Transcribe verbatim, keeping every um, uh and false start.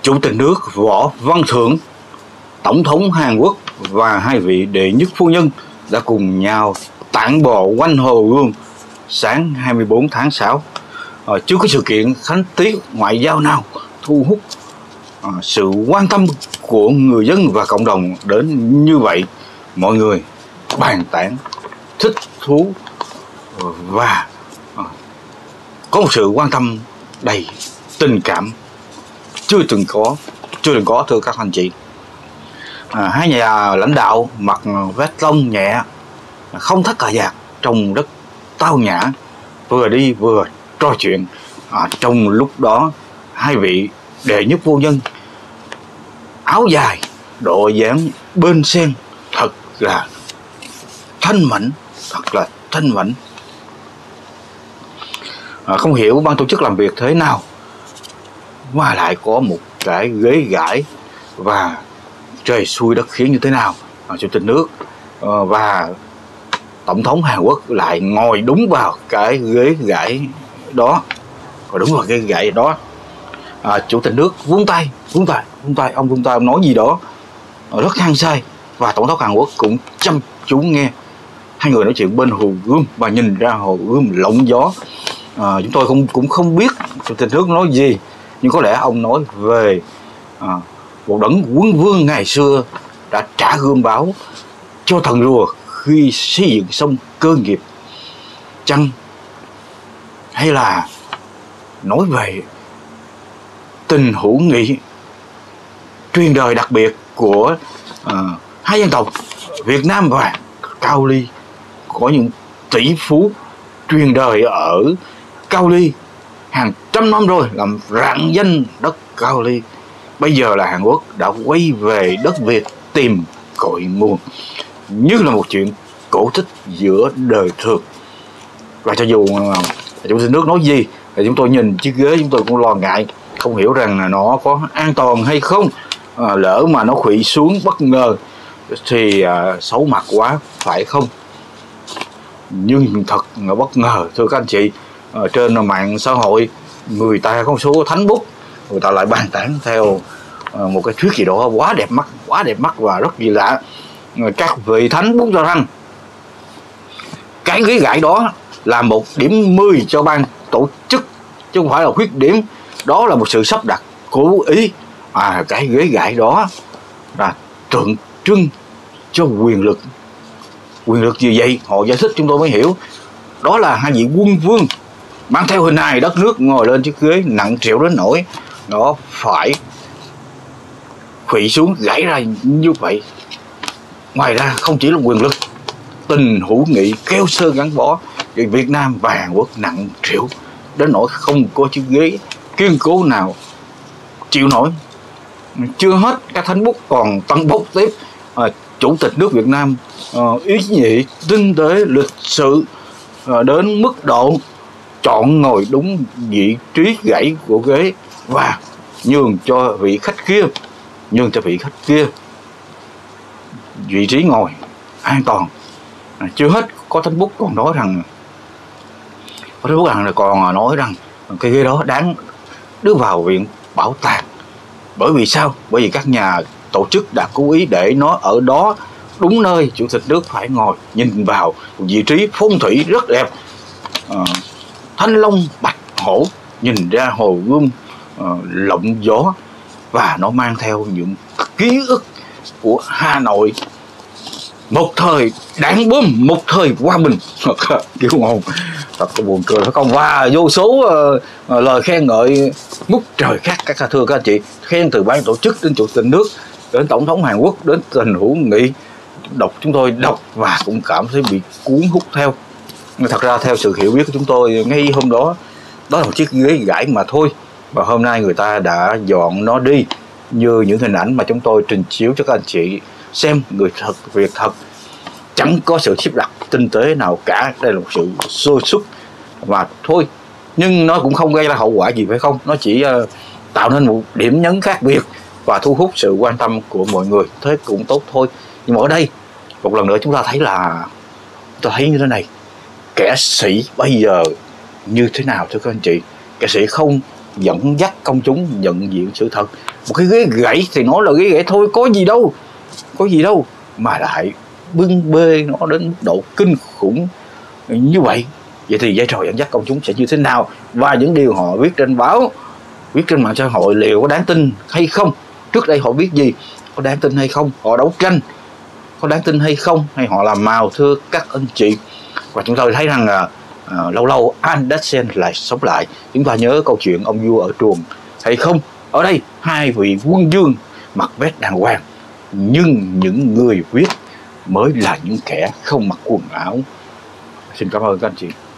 Chủ tịch nước Võ Văn Thưởng, Tổng thống Hàn Quốc và hai vị đệ nhất phu nhân đã cùng nhau tản bộ quanh Hồ Gươm sáng hai mươi bốn tháng sáu. À, chưa có sự kiện khánh tiết ngoại giao nào thu hút à, sự quan tâm của người dân và cộng đồng đến như vậy. Mọi người bàn tán, thích thú và à, có một sự quan tâm đầy tình cảm chưa từng có, chưa từng có thưa các anh chị. À, hai nhà lãnh đạo mặc vest tông nhẹ, không thắt cà vạt, trông rất tao nhã, vừa đi vừa trò chuyện. À, trong lúc đó hai vị đệ nhất phu nhân áo dài độ dáng bên sen thật là thanh mảnh, thật là thanh mảnh. À, không hiểu ban tổ chức làm việc thế nào mà lại có một cái ghế gãi và trời xui đất khiến như thế nào. À, chủ tịch nước à, và tổng thống Hàn Quốc lại ngồi đúng vào cái ghế gãi đó, và đúng vào cái gãi đó. À, chủ tịch nước vung tay, vung tay, vung tay, ông vung tay, ông nói gì đó rất hăng say, và tổng thống Hàn Quốc cũng chăm chú nghe. Hai người nói chuyện bên Hồ Gươm và nhìn ra Hồ Gươm lộng gió. À, chúng tôi không cũng không biết chủ tịch nước nói gì, nhưng có lẽ ông nói về à, một đấng quân vương ngày xưa đã trả gươm báo cho thần rùa khi xây dựng xong cơ nghiệp chăng, hay là nói về tình hữu nghị truyền đời đặc biệt của uh, hai dân tộc Việt Nam và Cao Ly. Có những tỷ phú truyền đời ở Cao Ly hàng trăm năm rồi, làm rạng danh đất Cao Ly. Bây giờ là Hàn Quốc đã quay về đất Việt tìm cội nguồn, như là một chuyện cổ tích giữa đời thường. Và cho dù chủ tịch nước nói gì thì chúng tôi nhìn chiếc ghế chúng tôi cũng lo ngại, không hiểu rằng là nó có an toàn hay không. À, lỡ mà nó khuỵu xuống bất ngờ thì à, xấu mặt quá phải không? Nhưng thật là bất ngờ thưa các anh chị. Ở trên mạng xã hội người ta có một số thánh bút, người ta lại bàn tán theo à, một cái thuyết gì đó quá đẹp mắt, quá đẹp mắt và rất kỳ lạ. Các vị thánh bút cho rằng cái ghế gãi đó là một điểm mười cho ban tổ chức, chứ không phải là khuyết điểm. Đó là một sự sắp đặt cố ý. À, cái ghế gãi đó là tượng trưng cho quyền lực. Quyền lực gì vậy? Họ giải thích chúng tôi mới hiểu. Đó là hai vị quân vương mang theo hình hài đất nước ngồi lên chiếc ghế nặng trĩu đến nỗi nó phải khuỵu xuống gãy ra như vậy. Ngoài ra không chỉ là quyền lực, tình hữu nghị keo sơn gắn bó thì Việt Nam và Hàn Quốc nặng trĩu đến nỗi không có chiếc ghế kiên cố nào chịu nổi. Chưa hết, các thánh bút còn tăng bốc tiếp. À, chủ tịch nước Việt Nam à, ý nhị, tinh tế, lịch sự à, đến mức độ chọn ngồi đúng vị trí gãy của ghế và nhường cho vị khách kia, nhường cho vị khách kia vị trí ngồi an toàn. À, chưa hết, có thánh bút còn nói rằng có thánh bút rằng là còn nói rằng cái ghế đó đáng đưa vào viện bảo tàng. Bởi vì sao? Bởi vì các nhà tổ chức đã cố ý để nó ở đó, đúng nơi chủ tịch nước phải ngồi, nhìn vào vị trí phong thủy rất đẹp, à, thanh long bạch hổ, nhìn ra Hồ Gươm à, lộng gió, và nó mang theo những ký ức của Hà Nội một thời đảng bom, một thời hòa bình. Kiểu ngon, thật là buồn cười phải không? Và vô số uh, uh, lời khen ngợi ngút trời khác các thưa các anh chị, khen từ ban tổ chức đến chủ tịch nước đến tổng thống Hàn Quốc đến tình hữu nghị. Đọc chúng tôi đọc và cũng cảm thấy bị cuốn hút theo. Nhưng thật ra theo sự hiểu biết của chúng tôi ngay hôm đó, đó là một chiếc ghế gãi mà thôi, và hôm nay người ta đã dọn nó đi như những hình ảnh mà chúng tôi trình chiếu cho các anh chị xem. Người thật, việc thật, chẳng có sự xếp đặt tinh tế nào cả. Đây là một sự sơ xuất và thôi, nhưng nó cũng không gây ra hậu quả gì phải không? Nó chỉ uh, tạo nên một điểm nhấn khác biệt và thu hút sự quan tâm của mọi người, thế cũng tốt thôi. Nhưng mà ở đây một lần nữa chúng ta thấy là chúng ta thấy như thế này, kẻ sĩ bây giờ như thế nào thưa các anh chị? Kẻ sĩ không dẫn dắt công chúng nhận diện sự thật, một cái ghế gãy thì nói là ghế gãy thôi, có gì đâu, có gì đâu, mà lại bưng bê nó đến mức độ kinh khủng như vậy. Vậy thì vai trò dẫn dắt công chúng sẽ như thế nào, và những điều họ viết trên báo, viết trên mạng xã hội liệu có đáng tin hay không? Trước đây họ viết gì, có đáng tin hay không? Họ đấu tranh có đáng tin hay không, hay họ làm màu, thưa các anh chị? Và chúng tôi thấy rằng à, à, lâu lâu Andersen lại sống lại. Chúng ta nhớ câu chuyện ông vua ở chuồng hay không? Ở đây hai vị quân vương mặc vest đàng hoàng, nhưng những người viết mới là những kẻ không mặc quần áo. Xin cảm ơn các anh chị.